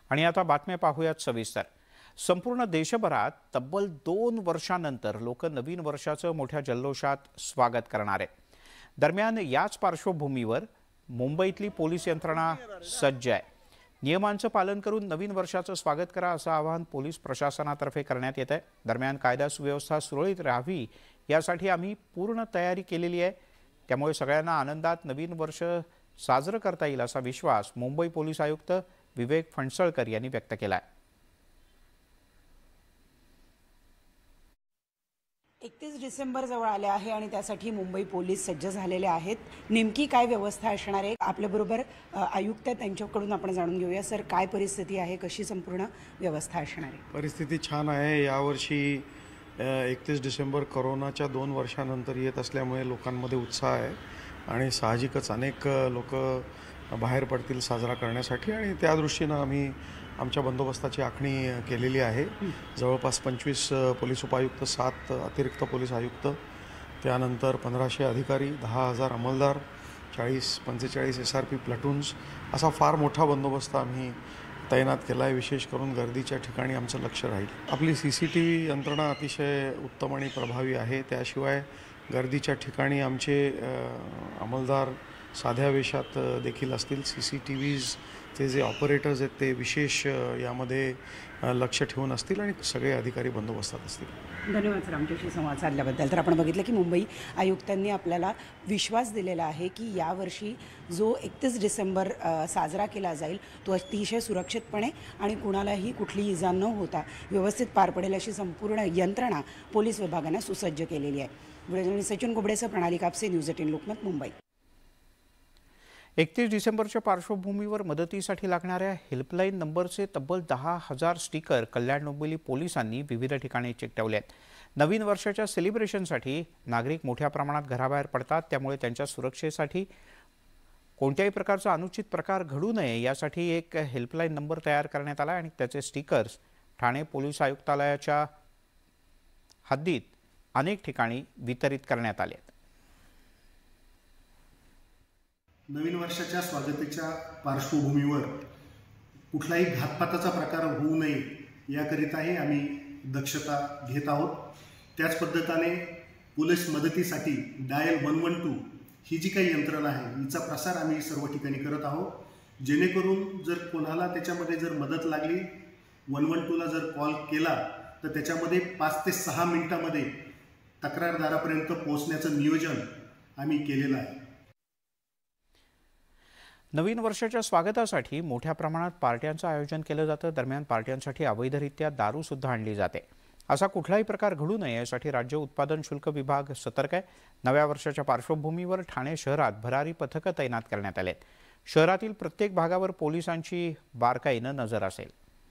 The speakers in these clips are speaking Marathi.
आणि आता बातम्या पाहूयात सविस्तर। संपूर्ण देशभरात तब्बल 2 वर्षांनंतर लोक नवीन वर्षाचं मोठ्या जल्लोषात स्वागत करणार आहेत। दरम्यान याच पार्श्वभूमीवर मुंबईतली पोलीस यंत्रणा सज्ज आहे। नियमांचं पालन करून नवीन वर्षाचं स्वागत करा असं आवाहन पोलीस प्रशासनातर्फे करण्यात येत आहे। दरम्यान कायदा सुव्यवस्था सुरळीत राहावी यासाठी आम्ही पूर्ण तयारी केलेली आहे। त्यामुळे सगळ्यांना आनंदात नवीन वर्ष साजरं करता येईल असा विश्वास मुंबई पोलीस आयुक्त विवेक फणसळकर यांनी व्यक्त केला आहे। 31 डिसेंबर जवळ आले आहे आणि त्यासाठी मुंबई पोलीस सज्ज झालेले आहेत। नेमकी काय व्यवस्था असणार आहे आपल्या बरोबर आयुक्त त्यांच्याकडून आपण जाणून घेऊया। सर, काय परिस्थिती आहे, कशी संपूर्ण व्यवस्था असणार आहे? परिस्थिती छान आहे। यावर्षी 31 डिसेंबर कोरोनाच्या 2 वर्षांनंतर येत असल्यामुळे लोकांमध्ये उत्साह आहे आणि साहजिकच अनेक लोक बाहेर पडतील साजरा करण्यासाठी आणि त्या दृष्टीने आम्ही आमच्या बंदोबस्ताची आखणी केलेली आहे। जवळपास 25 पोलीस उपायुक्त, 7 अतिरिक्त पोलीस आयुक्त, त्यानंतर 1500 अधिकारी, 10,000 अंमलदार, 40-45 SRP प्लाटून्स असा फार मोठा बंदोबस्त आम्ही तैनात केला आहे। विशेष करून गर्दीच्या ठिकाणी आमचं लक्ष राहील। आपली CCTV यंत्रणा अतिशय उत्तम आणि प्रभावी आहे। त्याशिवाय गर्दीच्या ठिकाणी आमचे अंमलदार साध्या वेशात देखील असतील। CCTVs ते जे ऑपरेटर्स आहेत ते विशेष यामध्ये लक्ष ठेवून असतील आणि सगळे अधिकारी बंदोबस्तात असतील। धन्यवाद सर आमच्याशी संवाद साधल्याबद्दल। तर आपण बघितलं की मुंबई आयुक्तांनी आपल्याला विश्वास दिलेला आहे की यावर्षी जो 31 डिसेंबर साजरा केला जाईल तो अतिशय सुरक्षितपणे आणि कुणालाही कुठली इजा न होता व्यवस्थित पार पडेल अशी संपूर्ण यंत्रणा पोलीस विभागाने सुसज्ज केलेली आहे। व्हिडिओ जर्नलिस्ट सचिन कुबडेसह प्रणाली कापसे, न्यूज 18 लोकमत, मुंबई। 31 डिसेंबरच्या पार्श्वभूमीवर मदतीसाठी लागणाऱ्या हेल्पलाईन नंबरचे तब्बल 10,000 स्टिकर कल्याण डोंबिवली पोलिसांनी विविध ठिकाणी चिकटवले आहेत। नवीन वर्षाच्या सेलिब्रेशनसाठी नागरिक मोठ्या प्रमाणात घराबाहेर पडतात, त्यामुळे त्यांच्या सुरक्षेसाठी कोणत्याही प्रकारचा अनुचित प्रकार घडू नये यासाठी एक हेल्पलाईन नंबर तयार करण्यात आला आणि त्याचे स्टिकर्स ठाणे पोलीस आयुक्तालयाच्या हद्दीत अनेक ठिकाणी वितरित करण्यात आले आहेत। नवीन वर्षाच्या स्वागताच्या पार्श्वभूमीवर कुठलाही घातपाताचा प्रकार होऊ नये याकरिताही आम्ही दक्षता घेत आहोत। त्याच पद्धतीने पोलीस मदतीसाठी डायल 112 ही जी काही यंत्रणा आहे हिचा प्रसार आम्ही सर्व ठिकाणी करत आहोत, जेणेकरून जर कोणाला त्याच्यामध्ये जर मदत लागली 112ला जर कॉल केला तर त्याच्यामध्ये 5 ते 6 मिनिटांमध्ये तक्रारदारापर्यंत पोहोचण्याचं नियोजन आम्ही केलेलं आहे। नवीन वर्षाच्या स्वागतासाठी मोठ्या प्रमाणात पार्ट्यांचं आयोजन केलं जातं। दरम्यान पार्ट्यांसाठी अवैधरित्या दारू सुद्धा आणली जाते। असा कुठलाही प्रकार घडू नये यासाठी राज्य उत्पादन शुल्क विभाग सतर्क आहे। नव्या वर्षाच्या पार्श्वभूमीवर ठाणे शहरात भरारी पथकं तैनात करण्यात आले आहेत। शहरातील प्रत्येक भागावर पोलिसांची बारकाईनं नजर असेल।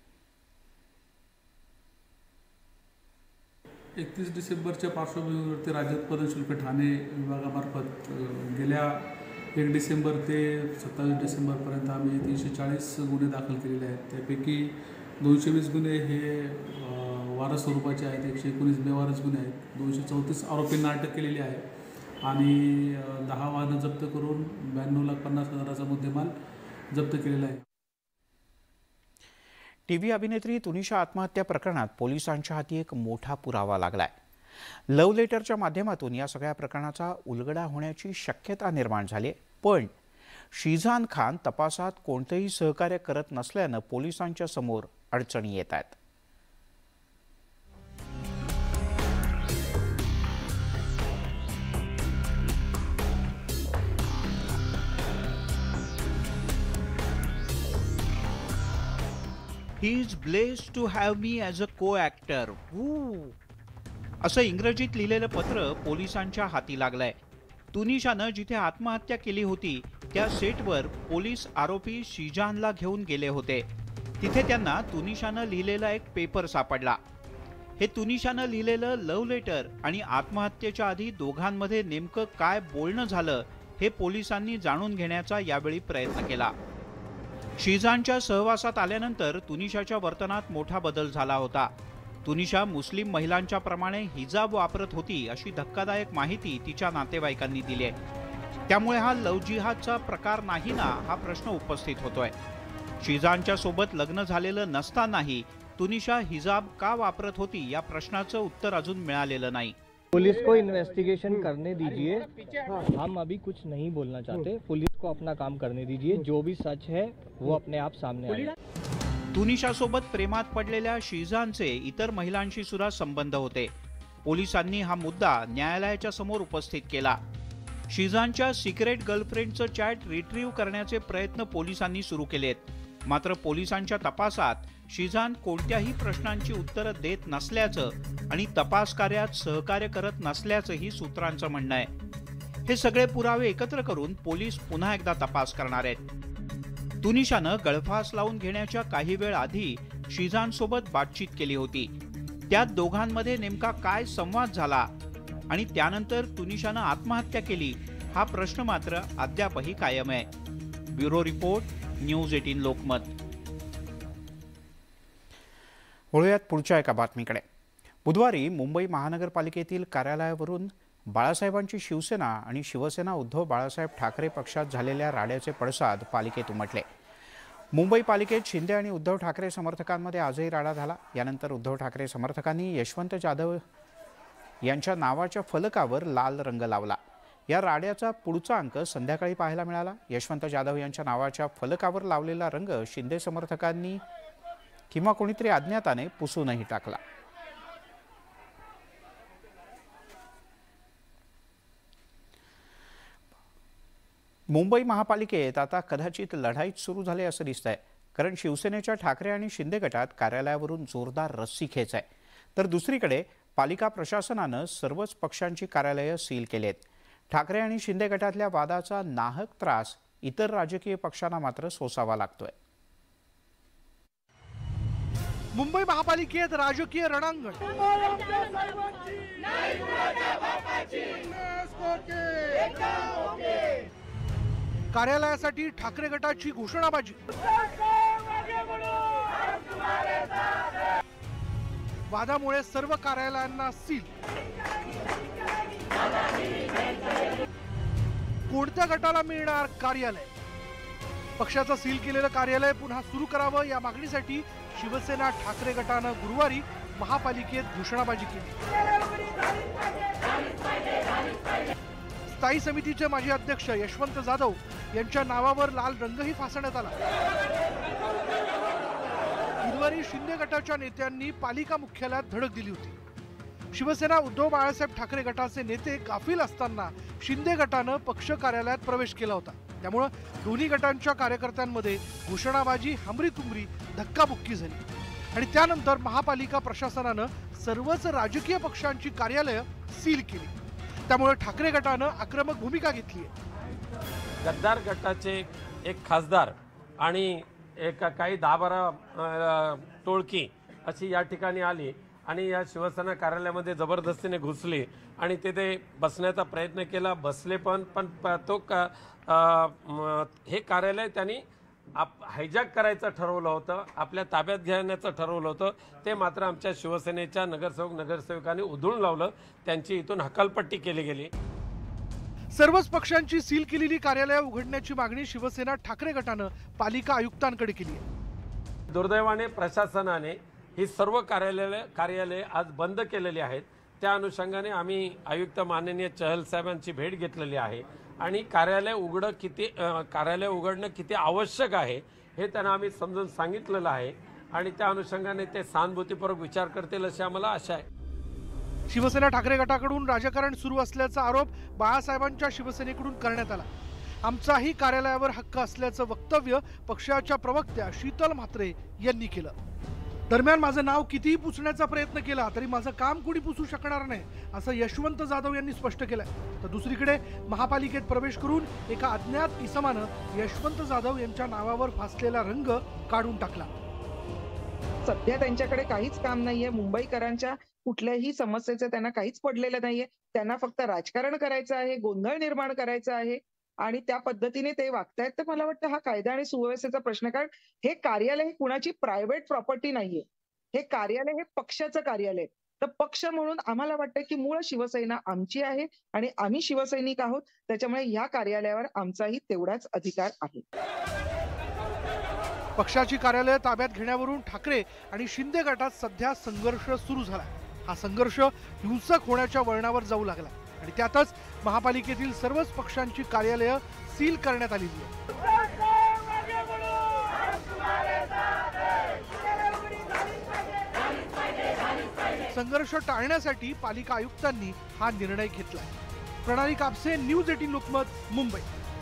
31 डिसेंबरच्या पार्श्वभूमीवरती राज्य उत्पादन शुल्क ठाणे विभागामार्फत गेल्या 1 डिसेंबर ते 27 डिसेंबरपर्यंत आम्ही 340 गुन्हे दाखल केलेले आहेत। त्यापैकी 220 गुन्हे हे वारस स्वरूपाचे आहेत, 119 बेवारस गुन्हे आहेत, 234 आरोपींना अटक केलेली आहे आणि 10 वाहनं जप्त करून 92,50,000चा मुद्देमाल जप्त केलेला आहे। टीव्ही अभिनेत्री तुनिशा आत्महत्या प्रकरणात पोलिसांच्या हाती एक मोठा पुरावा लागलाय। लव्ह लेटरच्या माध्यमातून या सगळ्या प्रकरणाचा उलगडा होण्याची शक्यता निर्माण झाली, पण शीजान खान तपासात कोणतेही सहकार्य करत नसल्यानं पोलिसांच्या समोर अडचणी येत आहेत। He is blessed to have me as a co-actor. असं इंग्रजीत लिहिलेलं पत्र पोलिसांच्या हाती लागलंय। तुनिशानं जिथे आत्महत्या केली होती त्या सेटवर पोलीस आरोपी शीजानला घेऊन गेले होते। तिथे त्यांना तुनिशानं लिहिलेला एक पेपर सापडला। हे तुनिशानं लिहिलेलं लव्ह लेटर आणि आत्महत्येच्या आधी दोघांमध्ये नेमकं काय बोलणं झालं हे पोलिसांनी जाणून घेण्याचा यावेळी प्रयत्न केला। शीजानच्या सहवासात आल्यानंतर तुनिशाच्या वर्तनात मोठा बदल झाला होता। तुनिशा मुस्लिम महिलांच्या प्रमाणे हिजाब वापरत होती अशी धक्कादायक माहिती तिच्या नातेवाईकांनी दिली आहे। त्यामुळे हा लव्ह जिहादचा प्रकार नाही ना हा प्रश्न उपस्थित होतोय। शिजानच्या सोबत लग्न झालेलं नसतानाही तुनिशा हिजाब का वापरत होती या प्रश्नाचं उत्तर अजून मिळालेलं नाही. पुलिस को इन्वेस्टिगेशन करने दीजिए, हम अभी कुछ नहीं बोलना चाहते. पुलिस को अपना काम करने दीजिए, जो भी सच है वो अपने आप सामने आएगा. तुनिशा सोबत प्रेमात पडलेल्या शिजानचे इतर महिलांशी सुद्धा संबंध होते. पोलिसांनी हा मुद्दा न्यायालयाच्या समोर उपस्थित केला. शिजानच्या सिक्रेट गर्लफ्रेंडचं चॅट रिट्रीव्ह करण्याचे प्रयत्न पोलिसांनी सुरू केलेत. मात्र पोलिसांच्या तपासात शिजान कोणत्याही प्रश्नांची उत्तरं देत नसल्याचं आणि तपास कार्यात सहकार्य करत नसल्याचंही सूत्रांचं म्हणणं आहे. हे सगळे पुरावे एकत्र करून पोलीस पुन्हा एकदा तपास करणार आहेत. तुनिशानं गळफास लावून घेण्याच्या काही वेळ आधी शिजान सोबत बातचीत केली होती. त्यात दोघांमध्ये नेमका काय संवाद झाला आणि त्यानंतर तुनिशानं आत्महत्या केली हा प्रश्न मात्र अद्यापही कायम आहे. Bureau report, news 18 Lokmat. वळूयात पुढच्या एका बातमीकडे. बुधवारी मुंबई महानगरपालिकेतील कार्यालयावरून बाळासाहेबांची शिवसेना आणि शिवसेना उद्धव बाळासाहेब ठाकरे पक्षात झालेल्या राड्याचे पडसाद पालिकेत उमटले. मुंबई पालिकेत शिंदे आणि उद्धव ठाकरे समर्थकांमध्ये आजही राडा झाला. यानंतर उद्धव ठाकरे समर्थकांनी यशवंत जाधव यांच्या नावाच्या फलकावर लाल रंग लावला. या राड्याचा पुढचा अंक संध्याकाळी पाहायला मिळाला. यशवंत जाधव यांच्या नावाच्या फलकावर लावलेला रंग शिंदे समर्थकांनी किंवा कोणीतरी अज्ञाताने पुसूनही टाकला. मुंबई महापालिकेत आता कदाचित लढाईच सुरू झाली असं दिसतंय. कारण शिवसेनेच्या ठाकरे आणि शिंदे गटात कार्यालयावरून जोरदार रस्सीखेच आहे. तर दुसरीकडे पालिका प्रशासनानं सर्वच पक्षांची कार्यालयं सील केली आहेत. ठाकरे आणि शिंदे गटातल्या वादाचा नाहक त्रास इतर राजकीय पक्षांना मात्र सोसावा लागतोय. मुंबई महापालिकेत राजकीय रणांगण. कार्यालयासाठी ठाकरे गटाची घोषणाबाजी. वादामुळे सर्व कार्यालयांना सील. कोणत्या गटाला मिळणार कार्यालय? पक्षाचं सील केलेलं कार्यालय पुन्हा सुरू करावं या मागणीसाठी शिवसेना ठाकरे गटानं गुरुवारी महापालिकेत घोषणाबाजी केली. स्थायी समितीचे माजी अध्यक्ष यशवंत जाधव यांच्या नावावर लाल रंगही फासण्यात आला. बुधवारी शिंदे गटाच्या नेत्यांनी पालिका मुख्यालयात धडक दिली होती. शिवसेना उद्धव बाळासाहेब ठाकरे गटाचे नेते गाफील असताना शिंदे गटानं पक्ष कार्यालयात प्रवेश केला होता. त्यामुळे दोन्ही गटांच्या कार्यकर्त्यांमध्ये घोषणाबाजी, हमरीतुमरी, धक्काबुक्की झाली आणि त्यानंतर महापालिका प्रशासनानं सर्वच राजकीय पक्षांची कार्यालयं सील केली. त्यामुळे ठाकरे गटानं आक्रमक भूमिका घेतली आहे. गद्दार गटाचे एक खासदार आणि एक काही 10-12 टोळकी अशी या ठिकाणी आली आणि या शिवसेना कार्यालयामध्ये जबरदस्तीने घुसली आणि तिथे बसण्याचा प्रयत्न केला. बसले पण तो हे कार्यालय त्यांनी हायजॅक करायचं ठरवलं होतं, आपल्या ताब्यात घेण्याचं ठरवलं होतं. ते मात्र आमच्या शिवसेनेच्या नगरसेवकांनी उधळून लावलं. त्यांची इथून हकालपट्टी केली गेली. सर्वच पक्षांची सील केलेली कार्यालय उघडण्याची मागणी शिवसेना ठाकरे गटानं पालिका आयुक्तांकडे केली आहे. दुर्दैवाने प्रशासनाने ही सर्व कार्यालय आज बंद केलेली आहेत. त्या अनुषंगाने आम्ही आयुक्त माननीय चहल साहेबांची भेट घेतलेली आहे आणि कार्यालय उघडणं किती आवश्यक आहे हे त्यांना आम्ही समजून सांगितलेलं आहे आणि त्या अनुषंगाने ते सहानुभूतीपूर्वक विचार करतील अशी आम्हाला आशा आहे. शिवसेना ठाकरे गटाकडून राजकारण सुरू असल्याचा आरोप बाळासाहेबांच्या शिवसेनेकडून करण्यात आला. आमचाही कार्यालयावर हक्क असल्याचं वक्तव्य पक्षाच्या प्रवक्त्या शीतल म्हात्रे यांनी केलं. दरम्यान माझं नाव कितीही पुसण्याचा प्रयत्न केला तरी माझं काम कोणी पुसू शकणार नाही असं यशवंत जाधव यांनी स्पष्ट केलंय. तर दुसरीकडे महापालिकेत प्रवेश करून एका अज्ञात इसमानं यशवंत जाधव यांच्या नावावर फासलेला रंग काढून टाकला. सध्या त्यांच्याकडे काहीच काम नाहीये. मुंबईकरांच्या कुठल्याही समस्येचं त्यांना काहीच पडलेलं नाहीये. त्यांना फक्त राजकारण करायचं आहे, गोंधळ निर्माण करायचा आहे आणि त्या पद्धतीने ते वागतायत. तर मला वाटतं हा कायदा आणि सुव्यवस्थेचा प्रश्न, कारण हे कार्यालय हे कुणाची प्रायव्हेट प्रॉपर्टी नाहीये. हे कार्यालय हे पक्षाचं कार्यालय. तर पक्ष म्हणून आम्हाला वाटतं की मूळ शिवसेना आमची आहे आणि आम्ही शिवसैनिक आहोत. त्याच्यामुळे या कार्यालयावर आमचाही तेवढाच अधिकार आहे. पक्षाची कार्यालय ताब्यात घेण्यावरून ठाकरे आणि शिंदे गटात सध्या संघर्ष सुरू झाला. हा संघर्ष हिंसक होण्याच्या वळणावर जाऊ लागला आणि त्यातच महापालिकेतील सर्वच पक्षांची कार्यालय सील करण्यात आलेली आहे. संघर्ष टाळण्यासाठी पालिका आयुक्तांनी हा निर्णय घेतलाय. प्रणाली कापसे, न्यूज 18 लोकमत, मुंबई.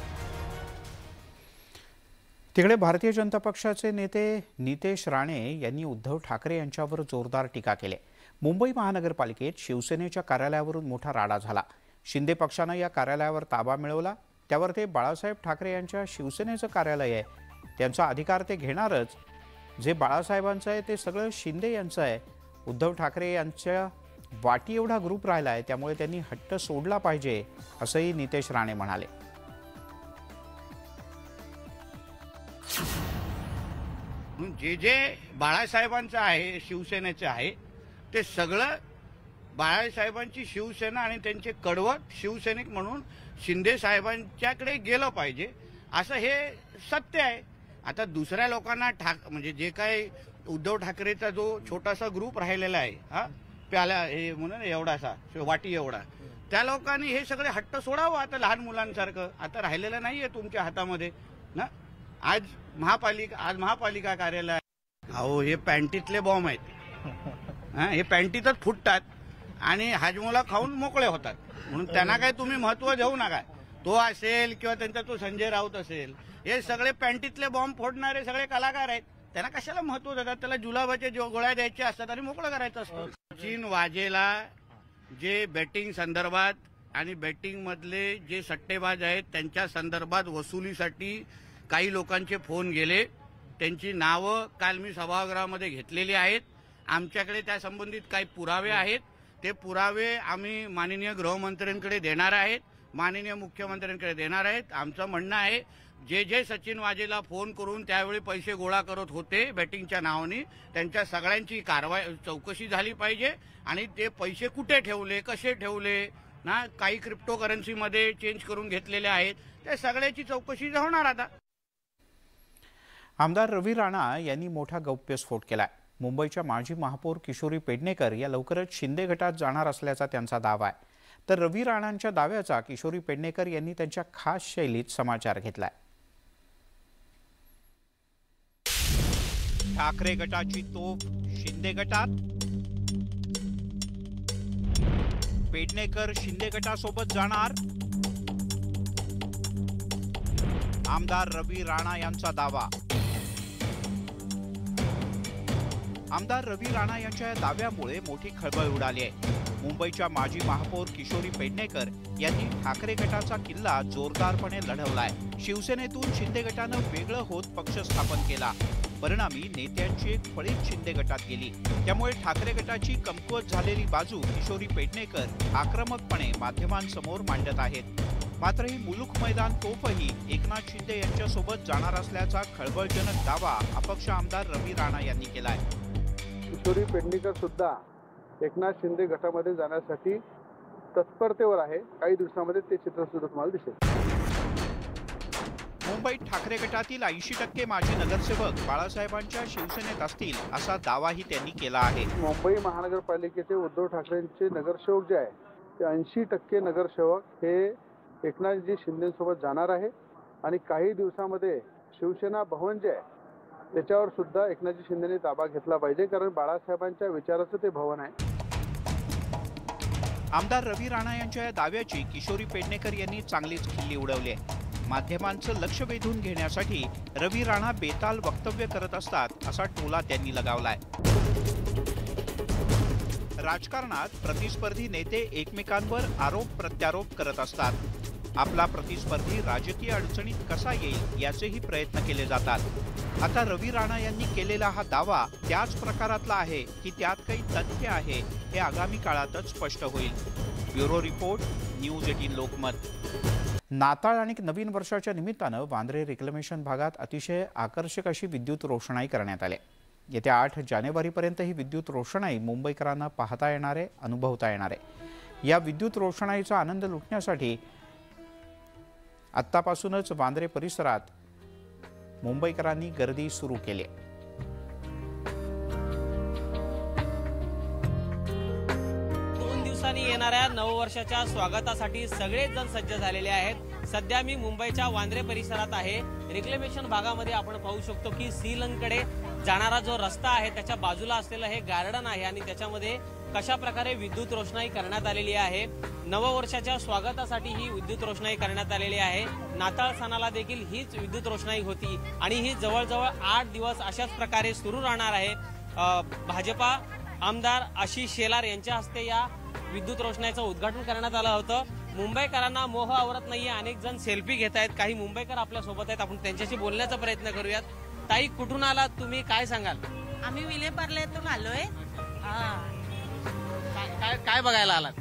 तिकडे भारतीय जनता पक्षाचे नेते नितेश राणे यांनी उद्धव ठाकरे यांच्यावर जोरदार टीका केली. मुंबई महानगरपालिकेत शिवसेनेच्या कार्यालयावरून मोठा राडा झाला. शिंदे पक्षानं या कार्यालयावर ताबा मिळवला. त्यावर ते बाळासाहेब ठाकरे यांच्या शिवसेनेचं कार्यालय आहे, त्यांचा अधिकार ते घेणारच. जे बाळासाहेबांचं आहे ते सगळं शिंदे यांचं आहे. उद्धव ठाकरे यांच्या वाटी एवढा ग्रुप राहिला आहे, त्यामुळे त्यांनी हट्ट सोडला पाहिजे, असंही नितेश राणे म्हणाले. जे जे बाळासाहेबांचं आहे, शिवसेनेचं आहे, ते सगळं बाळासाहेबांची शिवसेना आणि त्यांचे कडवट शिवसैनिक म्हणून शिंदे साहेबांच्याकडे गेलं पाहिजे, असं हे सत्य आहे. आता दुसऱ्या लोकांना म्हणजे जे काय उद्धव ठाकरेचा जो छोटासा ग्रुप राहिलेला आहे, हा प्याला हे म्हणून एवढासा वाटी एवढा, त्या लोकांनी हे सगळे हट्ट सोडावं. आता लहान मुलांसारखं आता राहिलेलं नाहीये तुमच्या हातामध्ये ना. आज महापालिका कार्यालय, अहो हे पॅन्टीतले बॉम्ब आहेत, हे पॅन्टीतच फुटतात आणि हाजमोला खाऊन मोकळे होतात. म्हणून त्यांना काय तुम्ही महत्व देऊ नका. तो असेल किंवा त्यांचा तो संजय राऊत असेल, हे सगळे पॅन्टीतले बॉम्ब फोडणारे सगळे कलाकार आहेत. त्यांना कशाला महत्व देतात? त्याला जुलाबाच्या गोळ्या द्यायच्या असतात आणि मोकळं करायचं असतं. सचिन वाझेला जे बेटिंग संदर्भात आणि बेटिंग मधले जे सट्टेबाज आहेत त्यांच्या संदर्भात वसुलीसाठी काही लोकांचे फोन गेले, त्यांची नावं काल मी सभागृहामध्ये घेतलेली आहेत. आमच्याकडे त्या संबंधित काही पुरावे आहेत. ते पुरावे आम्ही माननीय गृहमंत्र्यांकडे देणार आहेत, माननीय मुख्यमंत्र्यांकडे देणार आहेत. आमचं म्हणणं आहे, जे जे सचिन वाझेला फोन करून त्यावेळी पैसे गोळा करत होते बेटिंगच्या नावाने, त्यांच्या सगळ्यांची चौकशी झाली पाहिजे आणि ते पैसे कुठे ठेवले, कसे ठेवले ना, काही क्रिप्टोकरन्सीमध्ये चेंज करून घेतलेले आहेत, त्या सगळ्याची चौकशी होणार. आता आमदार रवी राणा यांनी मोठा गौप्यस्फोट केलाय. मुंबईच्या माजी महापौर किशोरी पेडणेकर या लवकरच शिंदे गटात जाणार असल्याचा त्यांचा दावा आहे. तर रवी राणांच्या दाव्याचा किशोरी पेडणेकर यांनी त्यांच्या खास शैलीत समाचार घेतलाय. ठाकरे गटाची तोफ शिंदे गटात, पेडणेकर शिंदे गटासोबत जाणार. आमदार रवी राणा यांचा दावा. आमदार रवी राणा यांच्या या दाव्यामुळे मोठी खळबळ उडाली आहे. मुंबईच्या माजी महापौर किशोरी पेडणेकर यांनी ठाकरे गटाचा किल्ला जोरदारपणे लढवलाय. शिवसेनेतून शिंदे गटानं वेगळं होत पक्ष स्थापन केला. परिणामी नेत्यांची एक फळीच शिंदे गटात गेली. त्यामुळे ठाकरे गटाची कमकुवत झालेली बाजू किशोरी पेडणेकर आक्रमकपणे माध्यमांसमोर मांडत आहेत. मात्र ही मुलूक मैदान तोफही एकनाथ शिंदे यांच्यासोबत जाणार असल्याचा खळबळजनक दावा अपक्ष आमदार रवी राणा यांनी केलाय. किशोरी पेडणेकर सुद्धा एकनाथ शिंदे गटामध्ये जाण्यासाठी तत्परतेवर आहे. काही दिवसांमध्ये ते चित्र सुद्धा तुम्हाला दिसेल. मुंबईत ठाकरे गटातील 80% माजी नगरसेवक बाळासाहेबांच्या शिवसेनेत असतील असा दावाही त्यांनी केला आहे. मुंबई महानगरपालिकेचे उद्धव ठाकरेंचे नगरसेवक जे आहे ते 80% नगरसेवक हे एकनाथजी शिंदेसोबत जाणार आहे आणि काही दिवसामध्ये शिवसेना भवन जे आहे त्याच्यावर सुद्धा एकनाथजी शिंदेने ताबा घेतला पाहिजे, कारण बाळासाहेबांच्या विचाराचं ते भवन आहे. आमदार रवी राणा यांच्या या दाव्याची किशोरी पेडणेकर यांनी चांगलीच खिल्ली उडवली आहे. माध्यमांचं लक्ष वेधून घेण्यासाठी रवी राणा बेताल वक्तव्य करत असतात असा टोला त्यांनी लगावलाय. राजकारणात प्रतिस्पर्धी नेते एकमेकांवर आरोप प्रत्यारोप करत असतात. आपला प्रतिस्पर्धी राजकीय अडचणीत कसा येईल याचेही प्रयत्न केले जातात. आता रवी राणा यांनी केलेला हा दावा त्याच प्रकारातला आहे की त्यात काही तथ्य आहे हे आगामी काळातच स्पष्ट होईल. Bureau report, news 18 Lokmat. नाताळ आणि नवीन वर्षाच्या निमित्तानं वांद्रे रिक्लेमेशन भागात अतिशय आकर्षक अशी विद्युत रोषणाई करण्यात आली. येत्या 8 जानेवारीपर्यंत ही विद्युत रोषणाई मुंबईकरांना पाहता येणार आहे, अनुभवता येणार आहे. या विद्युत रोषणाईचा आनंद लुटण्यासाठी आत्तापासूनच वांद्रे परिसरात मुंबईकरांनी गर्दी सुरू केली. येणाऱ्या नववर्षाच्या स्वागतासाठी सगळेच जण सज्ज झालेले आहेत. सध्या मी मुंबईच्या वांद्रे परिसरात आहे. रिक्लेमेशन भागामध्ये आपण पाहू शकतो की सीलंकडे जाणारा जो रस्ता आहे त्याच्या बाजूला असलेलं हे गार्डन आहे आणि त्याच्यामध्ये कशा प्रकारे विद्युत रोषणाई करण्यात आलेली आहे. नववर्षाच्या स्वागतासाठी ही विद्युत रोषणाई करण्यात आलेली आहे. नाताळ सणाला देखील हीच विद्युत रोषणाई होती आणि ही जवळजवळ 8 दिवस अशाच प्रकारे सुरू राहणार आहे. भाजपा आमदार आशिष शेलार यांच्या हस्ते या विद्युत रोषणाईचं उद्घाटन करण्यात आलं होतं. मुंबईकरांना मोह आवरत नाहीये. अनेक जण सेल्फी घेत आहेत. काही मुंबईकर आपल्या सोबत आहेत. आपण त्यांच्याशी बोलण्याचा प्रयत्न करूयात. ताई, कुठून आलात तुम्ही, काय सांगाल? आम्ही विलेपार्ल्यातून आलोय. काय बघायला आलात?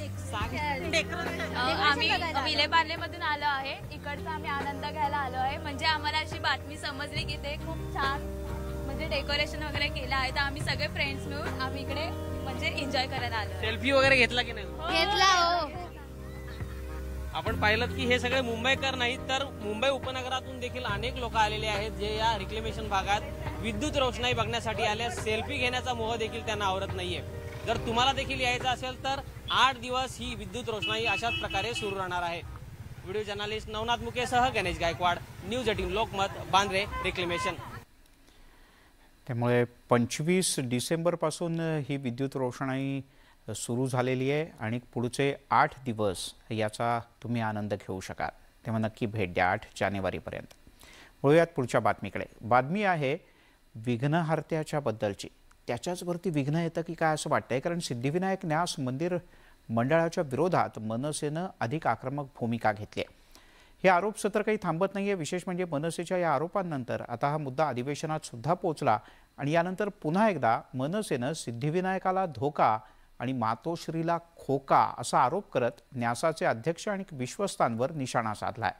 आम्ही विलेपार्लेमधून आलो आहे. इकडचा आम्ही आनंद घ्यायला आलो आहे. म्हणजे आम्हाला अशी बातमी समजली की ते खूप छान म्हणजे डेकोरेशन वगैरे केलं आहे. तर आम्ही सगळे फ्रेंड्स मिळून आम्ही इकडे म्हणजे एन्जॉय करायला आलो. सेल्फी वगैरे घेतला की नाही? घेतला. हो, आपण पाहिलं की हे सगळे मुंबईकर नाहीत तर मुंबई उपनगरातून देखील अनेक लोक आलेले आहेत जे या रिक्लेमेशन भागात विद्युत रोषणाई बघण्यासाठी आले. सेल्फी घेण्याचा मोह देखील त्यांना आवरत नाहीये. जर तुम्हाला देखील यायचं असेल तर 8 दिवस ही विद्युत रोषणाई अशाच प्रकारे सुरू राहणार आहे. व्हिडिओ जर्नलिस्ट नवनाथ मुकेसह गणेश गायकवाड, न्यूज 18 लोकमत, बांद्रे रिक्लेमेशन. त्यामुळे 25 डिसेंबरपासून ही विद्युत रोषणाई सुरू झालेली आहे आणि पुढचे 8 दिवस याचा तुम्ही आनंद घेऊ शकाल. तेव्हा नक्की भेट द्या 8 जानेवारीपर्यंत. वळूयात पुढच्या बातमीकडे. बातमी आहे विघ्नहर्त्याच्या बद्दलची. त्याच्याचवरती विघ्न येतं की काय असं वाटतंय, कारण सिद्धिविनायक न्यास मंदिर मंडळाच्या विरोधात मनसेनं अधिक आक्रमक भूमिका घेतली आहे. हे आरोप सत्र काही थांबत नाहीये. विशेष म्हणजे मनसेच्या या आरोपांनंतर आता हा मुद्दा अधिवेशनात सुद्धा पोहोचला आणि यानंतर पुन्हा एकदा मनसेनं सिद्धिविनायकाला धोका आणि मातोश्रीला खोका असा आरोप करत न्यासाचे अध्यक्ष आणि विश्वस्तांवर निशाणा साधलाय.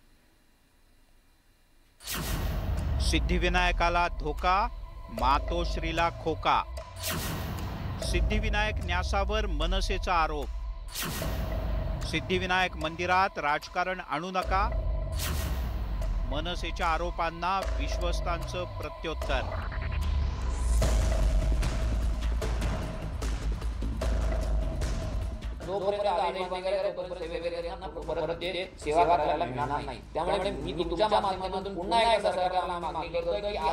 सिद्धिविनायकाला धोका, मातोश्रीला खोका. सिद्धिविनायक न्यासावर मनसेचा आरोप. सिद्धिविनायक मंदिरात राजकारण आणू नका. मनसेच्या आरोपांना विश्वस्तांचं प्रत्युत्तर. सेवा करायला मिळणार नाही. त्यामुळे मी तुमच्या माध्यमातून पुन्हा एकदा सरकारला मागणी करतोय की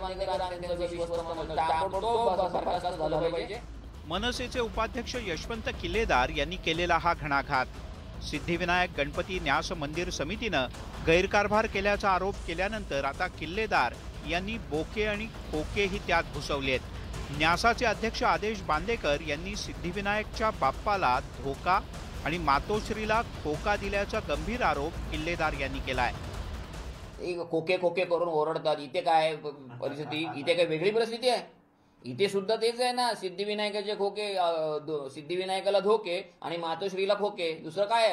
मनसेचे उपाध्यक्ष यशवंत किल्लेदार यांनी केलेला हा घणाघात. सिद्धिविनायक गणपती न्यास मंदिर समितीनं गैरकारभार केल्याचा आरोप केल्यानंतर आता किल्लेदार यांनी बोके आणि खोकेही त्यात घुसवलेत. न्यासाचे अध्यक्ष आदेश बांदेकर यांनी सिद्धिविनायकच्या बाप्पाला धोका आणि मातोश्रीला खोका दिल्याचा गंभीर आरोप किल्लेदार यांनी केलाय. खोके खोके करून ओरडतात. इथे काय परिस्थिती, इथे काय वेगळी परिस्थिती आहे? इथे सुद्धा तेच आहे ना. सिद्धिविनायकाचे खोके, सिद्धिविनायकाला धोके आणि मातोश्रीला खोके, दुसरं काय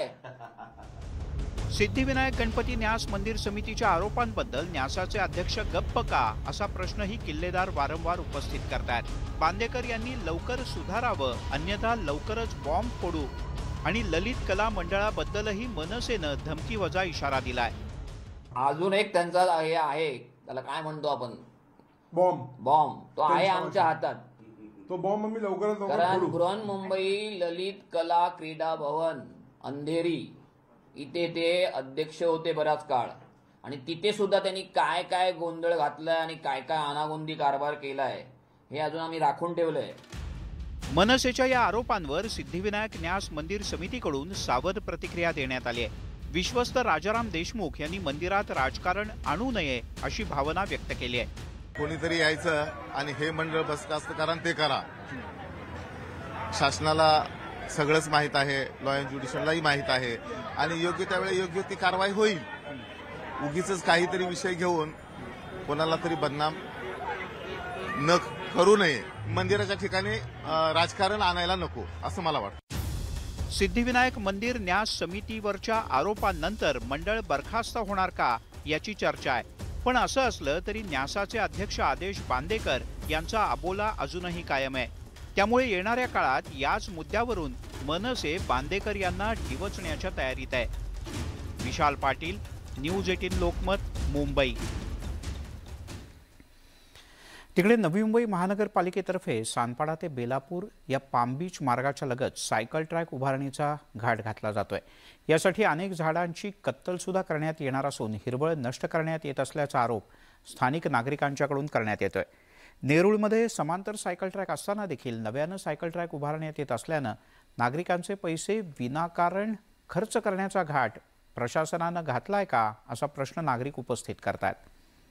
आहे? सिद्धिविनायक गणपती न्यास मंदिर समितीच्या आरोपांबद्दल न्यासाचे अध्यक्ष गप्प का असा प्रश्नही किल्लेदार वारंवार उपस्थित करतात. बांदेकर यांनी लवकर सुधारावं, अन्यथा लवकरच बॉम्ब फोडू आणि ललित कला मंडळाबद्दलही मनसेनं धमकीवजा इशारा दिलाय. अजून एक त्यांचा हे आहे, त्याला काय म्हणतो आपण, बॉम्ब. तो आहे आमच्या हातात. तो बॉम्ब आम्ही लवकरात कारण बृहन्मुंबई ललित कला क्रीडा भवन अंधेरी इथे ते अध्यक्ष होते बराच काळ आणि तिथे सुद्धा त्यांनी काय काय गोंधळ घातलाय आणि काय काय अनागोंदी कारभार केलाय हे अजून आम्ही राखून ठेवलंय. मनसेच्या या आरोपांवर सिद्धिविनायक न्यास मंदिर समितीकडून सावध प्रतिक्रिया देण्यात आली आहे. विश्वस्त राजाराम देशमुख यांनी मंदिरात राजकारण आणू नये अशी भावना व्यक्त केली आहे. कोणीतरी यायचं आणि हे मंडळ बरखास्त करा ते करा. शासनाला सगळंच माहीत आहे, लॉ अँड ज्युडिशियललाही माहीत आहे आणि योग्य त्यावेळी योग्य ती कारवाई होईल. उगीच काहीतरी विषय घेऊन कोणाला तरी बदनाम न करू नये. मंदिराच्या ठिकाणी राजकारण आणायला नको असं मला वाटतं. सिद्धिविनायक मंदिर न्यास समितीवरच्या आरोपांनंतर मंडळ बरखास्त होणार का याची चर्चा आहे. पण असं असलं तरी न्यासाचे अध्यक्ष आदेश बांदेकर यांचा अबोला अजूनही कायम आहे. त्यामुळे येणाऱ्या काळात याच मुद्द्यावरून मनसे बांदेकर यांना डिवचण्याच्या तयारीत आहे. विशाल पाटील, न्यूज 18 लोकमत, मुंबई. तिकडे नवी मुंबई महानगरपालिकेतर्फे सानपाडा ते बेलापूर या पाम बीच मार्गाच्या लगत सायकल ट्रॅक उभारणीचा घाट घातला जातोय। यासाठी अनेक झाडांची कत्तल सुद्धा करण्यात येणार असून हिरवळ नष्ट करण्यात येत असल्याचा आरोप स्थानिक नागरिकांच्याकडून करण्यात येतोय। नेरूळमध्ये समांतर सायकल ट्रॅक असताना देखील नव्यानं सायकल ट्रॅक उभारण्यात येत असल्यानं नागरिकांचे पैसे विनाकारण खर्च करण्याचा घाट प्रशासनानं घातलाय का असा प्रश्न नागरिक उपस्थित करतात।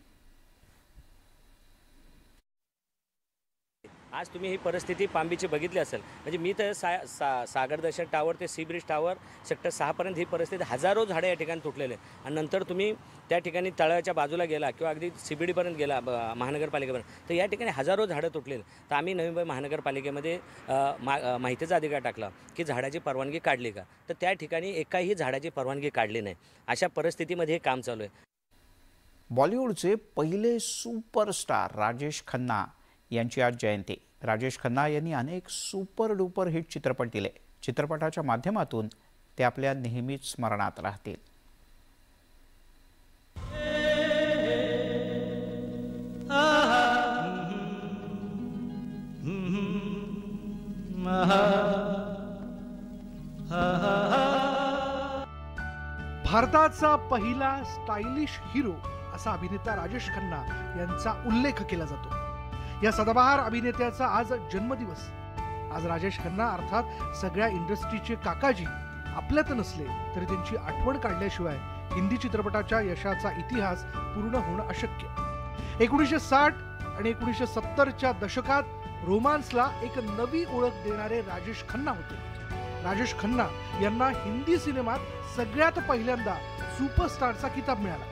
आज तुम्ही ही परिस्थिती पामबीची बघितली असेल, म्हणजे मी तर सागर दर्शन टावर ते सी ब्रिज टावर सेक्टर 6 पर्यंत ही परिस्थिती हजारो झाडे या ठिकाणी तुटलेले आणि नंतर तुम्ही त्या ठिकाणी तळाच्या बाजूला गेला किंवा अगदी CBD पर्यंत गेला महानगरपालिकेपर्यंत तर या ठिकाणी हजारो झाडं तुटलेली। तर आम्ही नवी मुंबई महानगरपालिकेमध्ये माहितीचा अधिकार टाकला की झाडाची परवानगी काढली का, तर त्या ठिकाणी एकाही झाडाची परवानगी काढली नाही। अशा परिस्थितीमध्ये हे काम चालू आहे। बॉलिवूडचे पहिले सुपरस्टार राजेश खन्ना यांची आज जयंती। राजेश खन्ना यांनी अनेक सुपर डुपर हिट चित्रपट दिले। चित्रपटाच्या माध्यमातून ते आपल्या नेहमीच स्मरणात राहतील। भारताचा पहिला स्टायलिश हिरो असा अभिनेता राजेश खन्ना यांचा उल्लेख केला जातो। या सदाबहार अभिनेत्याचा आज जन्मदिवस। आज राजेश खन्ना अर्थात सगळ्या इंडस्ट्रीचे काकाजी आपल्यात नसले तरी त्यांची आठवण काढल्याशिवाय हिंदी चित्रपटाच्या यशाचा इतिहास पूर्ण होणं अशक्य। 1960 आणि 1970च्या दशकात रोमांसला एक नवी ओळख देणारे राजेश खन्ना होते। राजेश खन्ना यांना हिंदी सिनेमात सगळ्यात पहिल्यांदा सुपरस्टारचा किताब मिळाला।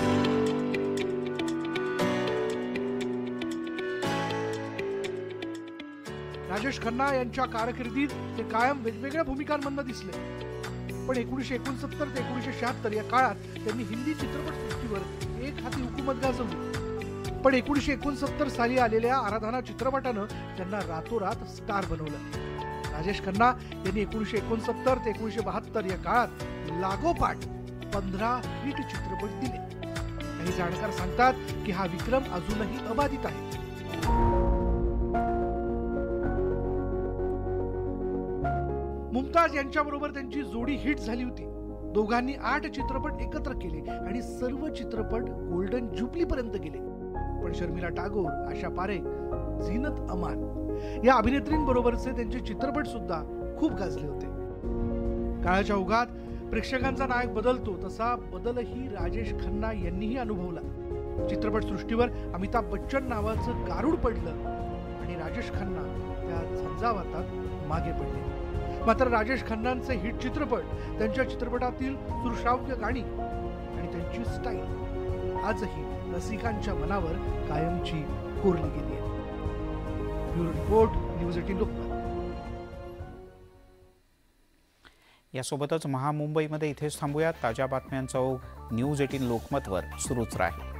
राजेश खन्ना यांच्या कारकिर्दीत ते कायम वेगवेगळ्या भूमिकांमध्ये दिसले, पण 1969 ते 1976 या काळात त्यांनी हिंदी चित्रपटसृष्टीवर एक हाती हुकूमत गाजवली। पण 1969 साली आलेल्या आराधना चित्रपटानं त्यांना रातोरात स्टार बनवलं। राजेश खन्ना यांनी 1969 ते 1972 या काळात लागोपाठ 15 हिट चित्रपट दिले। काही जाणकार सांगतात की हा विक्रम अजूनही अबाधित आहे। मुमताज यांच्याबरोबर त्यांची जोडी हिट झाली होती। दोघांनी 8 चित्रपट एकत्र केले आणि सर्व चित्रपट गोल्डन ज्युबली पर्यंत गेले। पण शर्मिला टागोर, आशा पारेख, झीनत अमान या अभिनेत्रींबरोबरचे त्यांचे चित्रपट सुद्धा खूप गाजले होते। काळाच्या ओघात प्रेक्षकांचा नायक बदलतो तसा बदलही राजेश खन्ना यांनीही अनुभवला। चित्रपट सृष्टीवर अमिताभ बच्चन नावाचं गारुड पडलं आणि राजेश खन्ना त्या झंझावातात मागे पडले। मात्र राजेश खन्नांचे हिट चित्रपट, त्यांच्या चित्रपटातील सुरश्राव्य गाणी आणि त्यांची स्टाईल आजही रसिकांच्या मनावर कायमची कोरली गेली आहे। Bureau report, news 18 Lokmat. यासोबतच महामुंबईमध्ये इथेच थांबूया। ताज्या बातम्यांचा ओघ न्यूज 18 लोकमतवर सुरूच राहील।